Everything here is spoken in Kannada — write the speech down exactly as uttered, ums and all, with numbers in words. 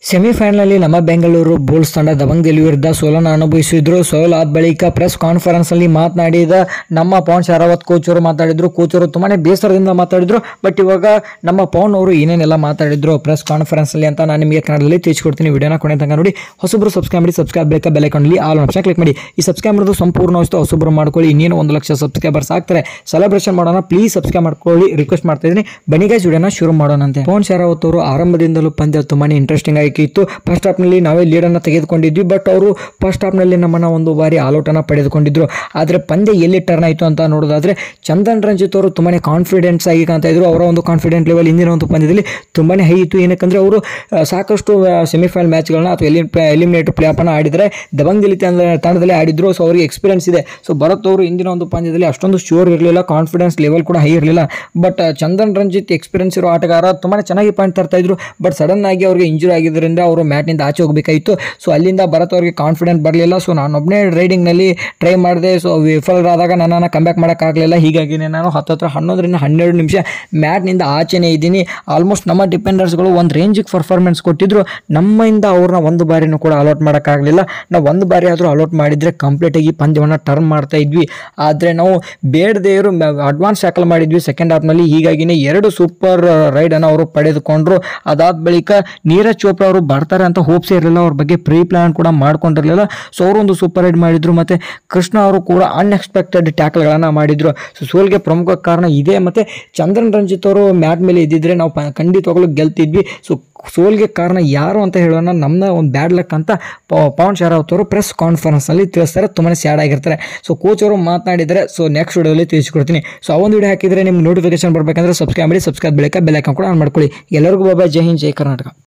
ಸೆಮಿಫೈನಲ್ನಲ್ಲಿ ನಮ್ಮ ಬೆಂಗಳೂರು ಬುಲ್ಸ್ ತಂಡ ದಬಂಗ್ ವಿರುದ್ಧ ಸೋಲನ್ನು ಅನುಭವಿಸಿದ್ರು. ಸೋಲಾದ ಬಳಿಕ ಪ್ರೆಸ್ ಕಾನ್ಫರೆನ್ಸ್ ಅಲ್ಲಿ ಮಾತನಾಡಿದ ನಮ್ಮ ಪವನ್ ಶರಾವತ್ ಕೋಚ್ ಅವರು ಮಾತಾಡಿದ್ರು. ಕೋಚ್ ಅವರು ತುಂಬಾನೇ ಬೇಸರದಿಂದ ಮಾತಾಡಿದ್ರು. ಬಟ್ ಇವಾಗ ನಮ್ಮ ಪವನ್ ಅವರು ಏನೇನೆಲ್ಲ ಮಾತಾಡಿದ್ರು ಪ್ರೆಸ್ ಕಾನ್ಫರೆನ್ಸ್ ಅಲ್ಲಿ ಅಂತ ನಾನು ನಿಮಗೆ ಕನ್ನಡದಲ್ಲಿ ತಿಳಿಸ್ಕೊಡ್ತೀನಿ. ವಿಡಿಯೋನ ಕೊನೆ ತನಕ ನೋಡಿ. ಹೊಸಬ್ರು ಸಬ್ಸ್ಕ್ರೈಬ್ ಮಾಡಿ, ಸಬ್ಸ್ಕ್ರೈಬ್ ಬೇಕಾ ಬೆಲ್ ಐಕಾನ್ನಲ್ಲಿ ಆಲ್ ಆಪ್ಷನ್ ಕ್ಲಿಕ್ ಮಾಡಿ. ಈ ಸಬ್ಸ್ಕ್ರೈಬ್ ಮಾಡೋದು ಸಂಪೂರ್ಣ ವಸ್ತು ಹೊಸಬ್ರು ಮಾಡ್ಕೊಳ್ಳಿ. ಇನ್ನೇನು ಒಂದು ಲಕ್ಷ ಸಬ್ಸ್ಕ್ರೈಬರ್ಸ್ ಆಗ್ತಾರೆ, ಸೆಲೆಬ್ರೇಷನ್ ಮಾಡೋಣ. ಪ್ಲೀಸ್ ಸಬ್ಸ್ಕ್ರೈಬ್ ಮಾಡ್ಕೊಳ್ಳಿ, ರಿಕ್ವೆಸ್ಟ್ ಮಾಡ್ತಾ ಇದ್ದೀನಿ. ಬನ್ನಿ ಗೈಸ್ ವಿಡಿಯೋನ ಶುರು ಮಾಡೋಣಂತೆ. ಪವನ್ ಶರಾವತ್ ಅವರು ಆರಂಭದಿಂದಲೂ ಪಂದ್ಯ ತುಂಬಾನೇ ಇಂಟ್ರೆಸ್ಟಿಂಗ್ ಆಗಿ ಇತ್ತು. ಫಸ್ಟ್ ಹಾಫ್ ನಲ್ಲಿ ನಾವೇ ಲೀಡ್ ಅನ್ನು ತೆಗೆದುಕೊಂಡಿದ್ವಿ. ಬಟ್ ಅವರು ಫಸ್ಟ್ ಹಾಫ್ ನಲ್ಲಿ ನಮ್ಮನ್ನ ಒಂದು ಬಾರಿ ಆಲ್ಔಟ್ ಅನ್ನ ಪಡೆದುಕೊಂಡಿದ್ರು. ಆದ್ರೆ ಪಂದ್ಯ ಎಲ್ಲಿ ಟರ್ನ್ ಆಯಿತು ಅಂತ ನೋಡೋದಾದ್ರೆ ಚಂದನ್ ರಂಜಿತ್ ಅವರು ತುಂಬಾನೇ ಕಾನ್ಫಿಡೆನ್ಸ್ ಆಗಿ ಕಾಣ್ತಾ ಇದ್ರು. ಅವರ ಒಂದು ಕಾನ್ಫಿಡೆಂಟ್ ಲೆವೆಲ್ ಇಂದಿನ ಒಂದು ಪಂದ್ಯದಲ್ಲಿ ತುಂಬಾನೇ ಹೈ ಇತ್ತು. ಏನಕ್ಕಂದ್ರೆ ಅವರು ಸಾಕಷ್ಟು ಸೆಮಿಫೈನಲ್ ಮ್ಯಾಚ್ಗಳನ್ನ ಅಥವಾ ಎಲಿ ಎಲಿಮಿನೇಟರ್ ಪ್ಲೇ ಆಫ್ ಅನ್ನ ಆಡಿದ್ರೆ ದಬಂಗ್ ದಿಲ್ಲಿ ತಂಡದಲ್ಲಿ ಆಡಿದ್ರು. ಸೊ ಅವರಿಗೆ ಎಕ್ಸ್ಪೀರಿಯನ್ಸ್ ಇದೆ. ಸೊ ಭರತ್ ಅವರು ಇಂದಿನ ಒಂದು ಪಂದ್ಯದಲ್ಲಿ ಅಷ್ಟೊಂದು ಶ್ಯೂರ್ ಇರಲಿಲ್ಲ, ಕಾನ್ಫಿಡೆನ್ಸ್ ಲೆವೆಲ್ ಕೂಡ ಹೈ ಇರಲಿಲ್ಲ. ಬಟ್ ಚಂದನ್ ರಂಜಿತ್ ಎಕ್ಸ್ಪೀರಿಯನ್ಸ್ ಇರೋ ಆಟಗಾರ ತುಂಬಾನೇ ಚೆನ್ನಾಗಿ ಪಾಯಿಂಟ್ ತರ್ತಾ ಇದ್ರು. ಬಟ್ ಸಡನ್ ಆಗಿ ಅವರಿಗೆ ಇಂಜುರಿ ಆಗಿದ್ದರಿಂದ ಅವರು ಮ್ಯಾಟ್ನಿಂದ ಆಚೆ ಹೋಗಬೇಕಾಯಿತು. ಸೊ ಅಲ್ಲಿಂದ ಭರತ್ ಅವರಿಗೆ ಕಾನ್ಫಿಡೆಂಟ್ ಬರಲಿಲ್ಲ. ಸೊ ನಾನೊಬ್ಬನೇ ರೈಡಿಂಗ್ನಲ್ಲಿ ಟ್ರೈ ಮಾಡಿದೆ. ಸೊ ವಿಫಲರಾದಾಗ ನನ್ನನ್ನು ಕಮ್ಬ್ಯಾಕ್ ಮಾಡೋಕ್ಕಾಗಲಿಲ್ಲ. ಹೀಗಾಗಿ ನಾನು ಹತ್ತತ್ರ ಹನ್ನೊಂದರಿಂದ ಹನ್ನೆರಡು ನಿಮಿಷ ಮ್ಯಾಟ್ನಿಂದ ಆಚೆನೇ ಇದ್ದೀನಿ. ಆಲ್ಮೋಸ್ಟ್ ನಮ್ಮ ಡಿಫೆಂಡರ್ಸ್ಗಳು ಒಂದು ರೇಂಜಿಗೆ ಪರ್ಫಾರ್ಮೆನ್ಸ್ ಕೊಟ್ಟಿದ್ರು. ನಮ್ಮಿಂದ ಅವ್ರನ್ನ ಒಂದು ಬಾರಿನೂ ಕೂಡ ಅಲೌಟ್ ಮಾಡೋಕ್ಕಾಗಲಿಲ್ಲ. ನಾವು ಒಂದು ಬಾರಿ ಆದರೂ ಅಲೌಟ್ ಮಾಡಿದರೆ ಕಂಪ್ಲೀಟಾಗಿ ಪಂದ್ಯವನ್ನು ಟರ್ನ್ ಮಾಡ್ತಾ ಇದ್ವಿ. ಆದರೆ ನಾವು ಬೇಡದೇ ಇರೋ ಅಡ್ವಾನ್ಸ್ ಟ್ಯಾಕಲ್ ಮಾಡಿದ್ವಿ ಸೆಕೆಂಡ್ ಹಾಫ್ನಲ್ಲಿ. ಹೀಗಾಗಿನೇ ಎರಡು ಸೂಪರ್ ರೈಡನ್ನು ಅವರು ಪಡೆದುಕೊಂಡ್ರು. ಅದಾದ ಬಳಿಕ ನೀರಜ್ ಚೋಪ್ರಾ ಅವರು ಬರ್ತಾರೆ ಅಂತ ಹೋಪ್ಸೇ ಇರಲಿಲ್ಲ. ಅವ್ರ ಬಗ್ಗೆ ಪ್ರೀ ಪ್ಲಾನ್ ಕೂಡ ಮಾಡ್ಕೊಂಡಿರಲಿಲ್ಲ. ಸೊ ಅವರು ಒಂದು ಸೂಪರ್ ರೈಡ್ ಮಾಡಿದ್ರು. ಮತ್ತೆ ಕೃಷ್ಣ ಅವರು ಕೂಡ ಅನ್ಎಕ್ಸ್ಪೆಕ್ಟೆಡ್ ಟ್ಯಾಕಲ್ಗಳನ್ನು ಮಾಡಿದ್ರು. ಸೊ ಸೋಲ್ಗೆ ಪ್ರಮುಖ ಕಾರಣ ಇದೆ. ಮತ್ತೆ ಚಂದ್ರನ್ ರಂಜಿತ್ ಅವರು ಮ್ಯಾಟ್ ಮೇಲೆ ಇದ್ದಿದ್ರೆ ನಾವು ಖಂಡಿತವಾಗ್ಲೂ ಗೆಲ್ತಿದ್ವಿ. ಸೊ ಸೋಲ್ಗೆ ಕಾರಣ ಯಾರು ಅಂತ ಹೇಳೋಣ, ನಮ್ಮ ಒಂದು ಬ್ಯಾಡ್ ಲಕ್ ಅಂತ ಪವನ್ ಶರಾವತ್ ಅವರು ಪ್ರೆಸ್ ಕಾನ್ಫರೆನ್ಸ್ ಅಲ್ಲಿ ತಿಳಿಸ್ತಾರೆ. ತುಂಬಾನೇ ಸ್ಯಾಡ್ ಆಗಿರ್ತಾರೆ. ಸೊ ಕೋಚ್ ಅವರು ಮಾತನಾಡಿದರೆ ಸೊ ನೆಕ್ಸ್ಟ್ ವಿಡಿಯೋದಲ್ಲಿ ತಿಳಿಸ್ಕೊಡ್ತೀನಿ. ಸೊ ಆ ಒಂದು ವಿಡಿಯೋ ಹಾಕಿದ್ರೆ ನಿಮ್ಗೆ ನೋಟಿಫಿಕೇಶನ್ ಬರಬೇಕಂದ್ರೆ ಸಬ್ಸ್ಕ್ರೈಬ್ ಮಾಡಿ, ಸಬ್ಸ್ಕ್ರೈಬ್ ಬೆಳಕ ಬೆಲ್ ಐಕಾನ್ ಕೂಡ ಆನ್ ಮಾಡ್ಕೊಳ್ಳಿ. ಎಲ್ಲರಿಗೂ ಬಾಬಾ, ಜೈ ಹಿಂದ್, ಜೈ ಕರ್ನಾಟಕ.